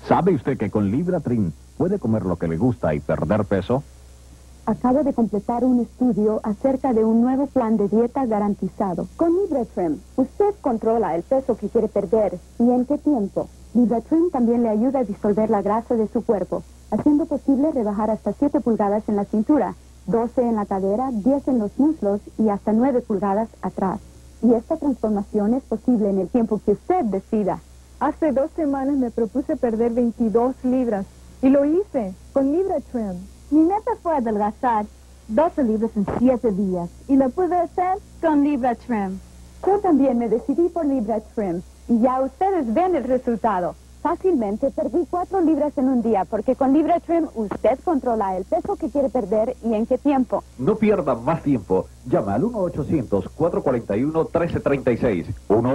¿Sabe usted que con Libratrin puede comer lo que le gusta y perder peso? Acabo de completar un estudio acerca de un nuevo plan de dieta garantizado. Con Libratrim, usted controla el peso que quiere perder y en qué tiempo. Libratrim también le ayuda a disolver la grasa de su cuerpo, haciendo posible rebajar hasta 7 pulgadas en la cintura, 12 en la cadera, 10 en los muslos y hasta 9 pulgadas atrás. Y esta transformación es posible en el tiempo que usted decida. Hace 2 semanas me propuse perder 22 libras y lo hice con Libratrim. Mi meta fue adelgazar 12 libras en 7 días y lo pude hacer con Libratrim. Yo también me decidí por Libratrim y ya ustedes ven el resultado. Fácilmente perdí 4 libras en un día porque con Libratrim usted controla el peso que quiere perder y en qué tiempo. No pierda más tiempo. Llama al 1-800-441-1336.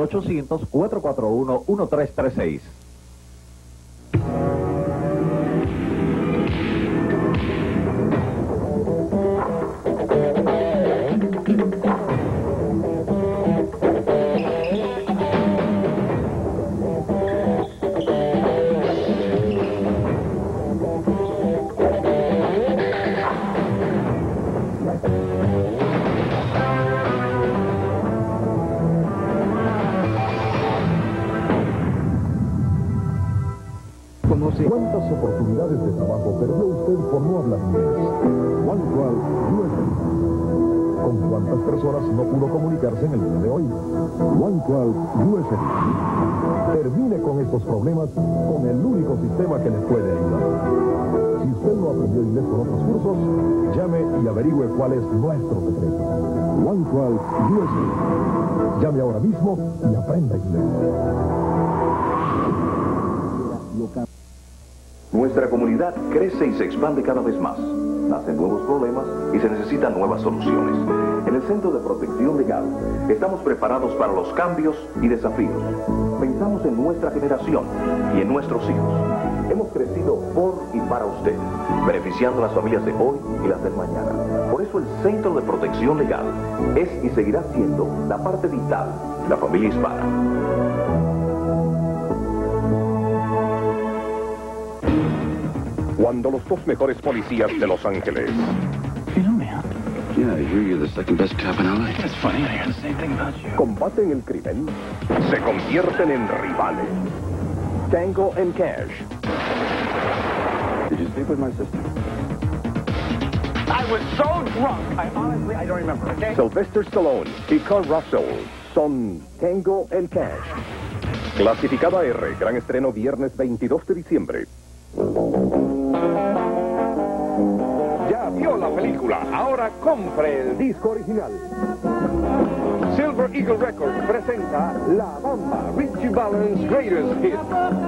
1-800-441-1336. ¿Cuántas oportunidades de trabajo perdió usted por no hablar inglés? OneCall USA. ¿Con cuántas personas no pudo comunicarse en el día de hoy? OneCall USA. Termine con estos problemas con el único sistema que le puede ayudar. Si usted no aprendió inglés con otros cursos, llame y averigüe cuál es nuestro secreto. OneCall USA. Llame ahora mismo y aprenda inglés. Nuestra comunidad crece y se expande cada vez más. Nacen nuevos problemas y se necesitan nuevas soluciones. En el Centro de Protección Legal estamos preparados para los cambios y desafíos. Pensamos en nuestra generación y en nuestros hijos. Hemos crecido por y para ustedes, beneficiando a las familias de hoy y las del mañana. Por eso el Centro de Protección Legal es y seguirá siendo la parte vital de la familia hispana. Cuando los 2 mejores policías de Los Ángeles combaten el crimen, se convierten en rivales. Tango and Cash. Did you sleep with my sister? I was so drunk. I don't remember, okay? Sylvester Stallone y Kurt Russell son Tango and Cash. Clasificada R, gran estreno viernes 22 de diciembre. ¿Ya vio la película? Ahora compre el disco original. Silver Eagle Records presenta La Bamba, Richie Valens' Greatest Hits.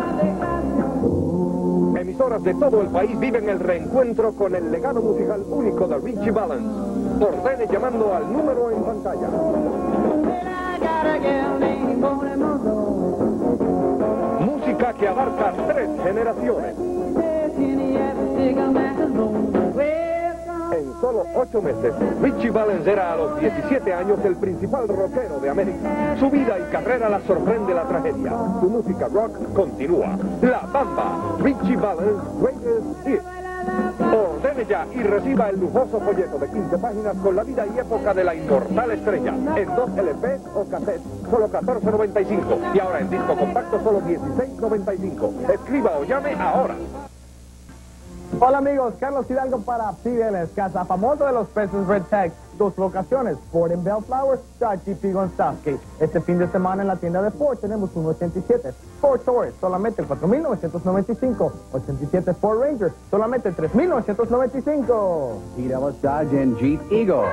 Emisoras de todo el país viven el reencuentro con el legado musical único de Richie Valens. Ordene llamando al número en pantalla. Música que abarca 3 generaciones. En solo 8 meses, Richie Valens era a los 17 años el principal rockero de América. Su vida y carrera la sorprende la tragedia. Su música rock continúa. La Bamba, Richie Valens' Greatest Hits. Ordene ya y reciba el lujoso folleto de 15 páginas con la vida y época de la inmortal estrella. En 2 LPs o cassettes, solo $14.95. Y ahora en disco compacto, solo $16.95. Escriba o llame ahora. Hola amigos, Carlos Hidalgo para PBLS, casa famosa de los peces Red Tag. 2 locaciones, Ford en Bellflower, Dodge GP en Southgate. Este fin de semana en la tienda de Ford tenemos un 87 Ford Taurus, solamente $4,995. 87 Ford Ranger, solamente $3,995. Hidalgo Dodge and Jeep Eagle.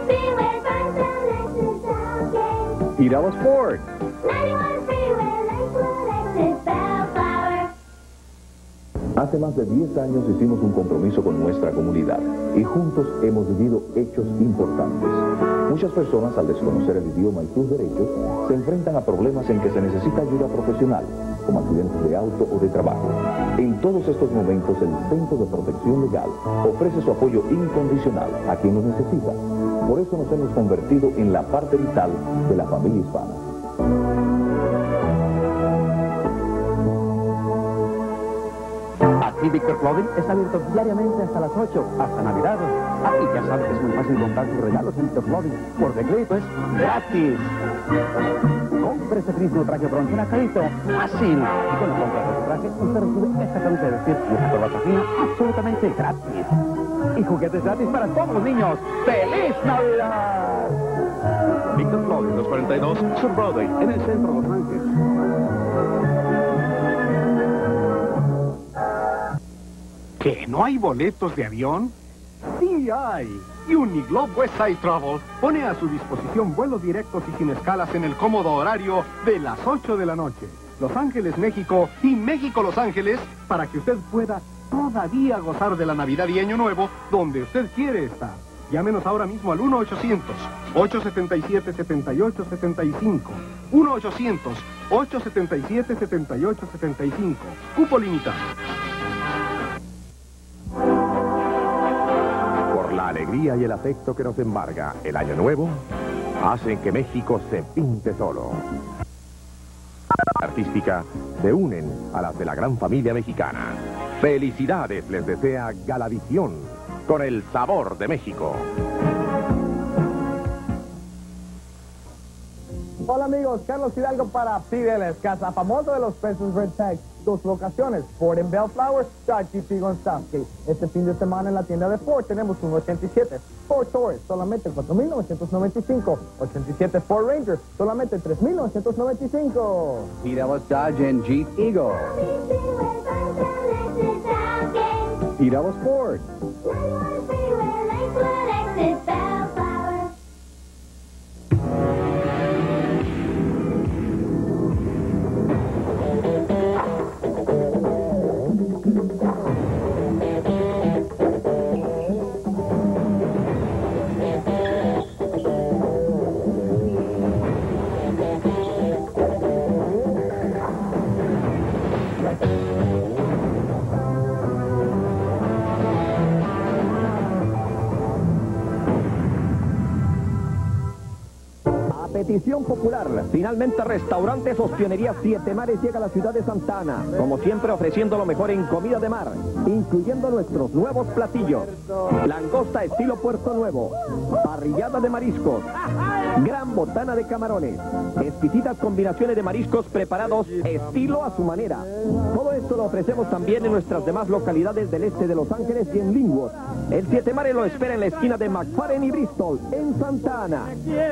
Hidalgo Ford. Hace más de 10 años hicimos un compromiso con nuestra comunidad y juntos hemos vivido hechos importantes. Muchas personas, al desconocer el idioma y sus derechos, se enfrentan a problemas en que se necesita ayuda profesional, como accidentes de auto o de trabajo. En todos estos momentos, el Centro de Protección Legal ofrece su apoyo incondicional a quien lo necesita. Por eso nos hemos convertido en la parte vital de la familia hispana. Mi Victor Clothing está abierto diariamente hasta las 8, hasta Navidad. Y ya sabes que es muy fácil comprar tus regalos en Victor Clothing. Porque crédito es gratis. Compre ese mismo traje bronce en crédito fácil. Y con la compra de su traje, usted recibe esta camisa de vestir y esta corbata fina absolutamente gratis. Y juguetes gratis para todos los niños. ¡Feliz Navidad! Victor Clothing, 242 Sur Broadway, en el centro de Los Ángeles. ¿Qué? ¿No hay boletos de avión? ¡Sí hay! Uniglobe Westside Travel pone a su disposición vuelos directos y sin escalas en el cómodo horario de las 8 de la noche. Los Ángeles, México y México, Los Ángeles, para que usted pueda todavía gozar de la Navidad y Año Nuevo donde usted quiere estar. Llámenos ahora mismo al 1-800-877-7875. 1-800-877-7875. Cupo limitado. La alegría y el afecto que nos embarga el Año Nuevo hacen que México se pinte solo. Artística se unen a las de la gran familia mexicana. Felicidades les desea Galavisión con el sabor de México. Hola amigos, Carlos Hidalgo para PBLS, Casa Famoso de los Pesos Red Tag. Dos locaciones, Ford en Bellflower, GP en Southgate. Este fin de semana en la tienda de Ford tenemos un 87 Ford Taurus, solamente 4,995. 87 Ford Ranger, solamente 3,995. Fidelis Dodge and Jeep Eagle. Fidelis Ford. Petición popular. Finalmente, Restaurantes Ostionería Siete Mares llega a la ciudad de Santa Ana. Como siempre, ofreciendo lo mejor en comida de mar, incluyendo nuestros nuevos platillos. Langosta estilo Puerto Nuevo. Parrillada de mariscos. Gran botana de camarones. Exquisitas combinaciones de mariscos preparados estilo a su manera. Todo esto lo ofrecemos también en nuestras demás localidades del este de Los Ángeles y en Linwood. El Siete Mares lo espera en la esquina de McFarren y Bristol, en Santa Ana.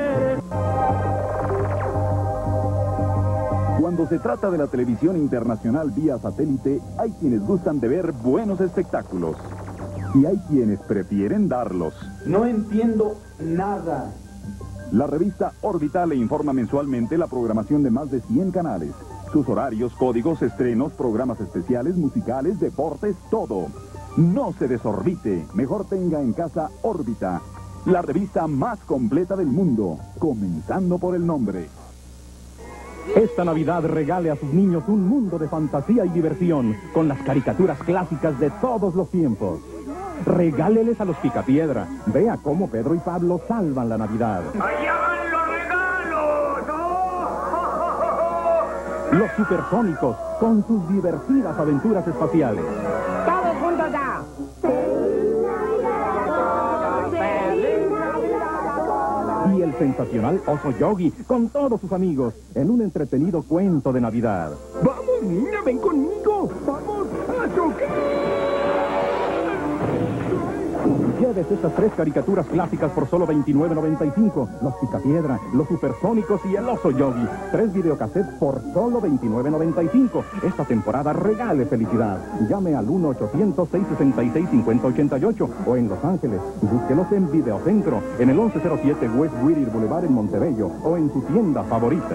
Cuando se trata de la televisión internacional vía satélite, hay quienes gustan de ver buenos espectáculos. Y hay quienes prefieren darlos. No entiendo nada. La revista Órbita le informa mensualmente la programación de más de 100 canales. Sus horarios, códigos, estrenos, programas especiales, musicales, deportes, todo. No se desorbite. Mejor tenga en casa Órbita, la revista más completa del mundo, comenzando por el nombre. Esta Navidad regale a sus niños un mundo de fantasía y diversión con las caricaturas clásicas de todos los tiempos. Regáleles a los Picapiedra. Vea cómo Pedro y Pablo salvan la Navidad. ¡Allá van los regalos! Los Supersónicos con sus divertidas aventuras espaciales. ¡Todos juntos ya! Y el sensacional Oso Yogi con todos sus amigos en un entretenido cuento de Navidad. ¡Vamos, niña, ven conmigo! ¡Vamos a chocar! Lleves estas 3 caricaturas clásicas por solo $29.95. Los Picapiedra, los Supersónicos y el Oso Yogi. 3 videocassettes por solo $29.95. Esta temporada regale felicidad. Llame al 1-800-666-5088 o en Los Ángeles. Búsquelos en Videocentro, en el 1107 West Whittier Boulevard en Montebello o en su tienda favorita.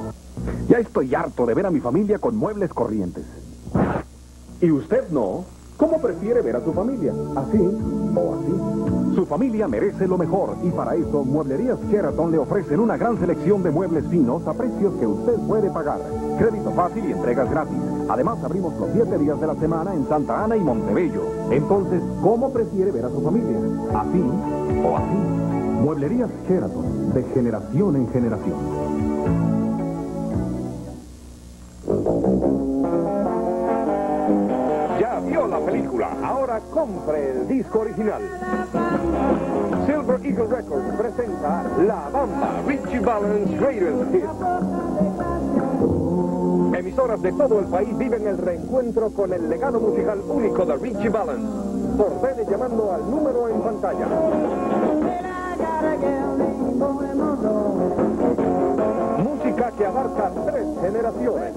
Ya estoy harto de ver a mi familia con muebles corrientes. ¿Y usted no? ¿Cómo prefiere ver a su familia? ¿Así o así? Su familia merece lo mejor y para eso Mueblerías Sheraton le ofrecen una gran selección de muebles finos a precios que usted puede pagar. Crédito fácil y entregas gratis. Además abrimos los 7 días de la semana en Santa Ana y Montebello. Entonces, ¿cómo prefiere ver a su familia? ¿Así o así? Mueblerías Sheraton, de generación en generación. Ya vio la película, ahora compre el disco original. Silver Eagle Records presenta La Bamba, Richie Valens' Greatest Hits. Emisoras de todo el país viven el reencuentro con el legado musical único de Richie Valens. Ordene llamando al número en pantalla. Música que abarca 3 generaciones.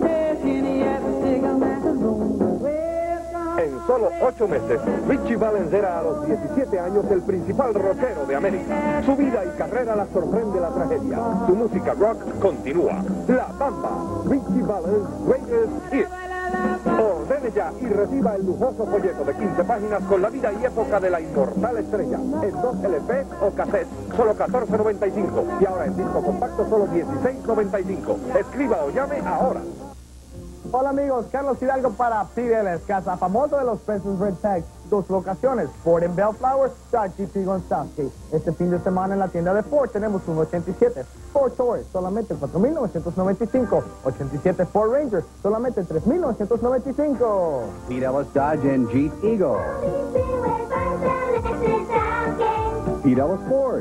En solo 8 meses, Richie Valens era a los 17 años el principal rockero de América. Su vida y carrera la sorprende la tragedia. Su música rock continúa. La Bamba, Richie Valens' Greatest Hits. Ordene ya y reciba el lujoso folleto de 15 páginas con la vida y época de la inmortal estrella. En 2 LPs o cassettes, solo $14.95. Y ahora en disco compacto, solo $16.95. Escriba o llame ahora. Hola amigos, Carlos Hidalgo para PBLS, casa famosa de los pesos Red Tag. 2 locaciones, Ford en Bellflower, GP en Southgate. Este fin de semana en la tienda de Ford tenemos un 87 Ford Taurus, solamente $4,995. 87 Ford Ranger, solamente $3,995. Fidelis Dodge and Jeep Eagle. Fidelis Ford.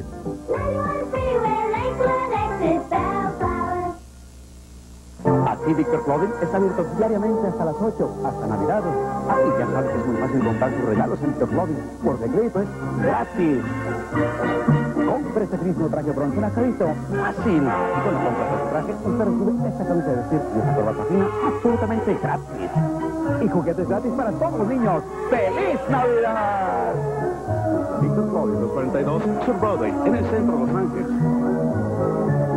Aquí Victor Clothing está abierto diariamente hasta las 8, hasta Navidad. Y ya sabes que es muy fácil comprar sus regalos en Victor Clothing. Por decreto es gratis. Compre este mismo traje bronce a crédito. Fácil. Y con la compra de su traje, usted recibe esta camisa de vestir y esta corbata fina absolutamente gratis. Y juguetes gratis para todos los niños. ¡Feliz Navidad! Victor Clothing, 242 Sur Broadway, en el centro de Los Ángeles.